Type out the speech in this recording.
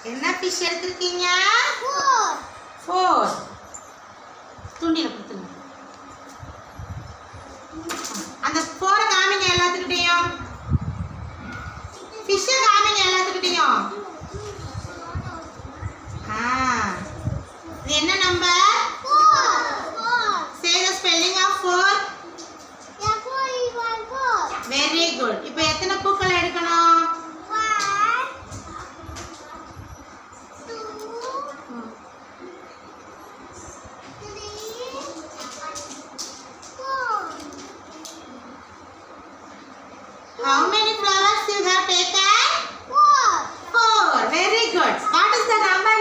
என்ன fish எடுத்துக்கிங்க? 4. 4. துண்டில குத்துங்க. அந்த 4 காமிங்க எல்லாத்துக்கிட்டயும். fish காமிங்க எல்லாத்துக்கிட்டயும். இது என்ன number? 4. Say the spelling of 4. Very good. இப்போ எத்தனை பூக்கள் எடுக்கணும்? 1 2 3 4. How many flowers you have taken? 4. 4. Very good. What is the number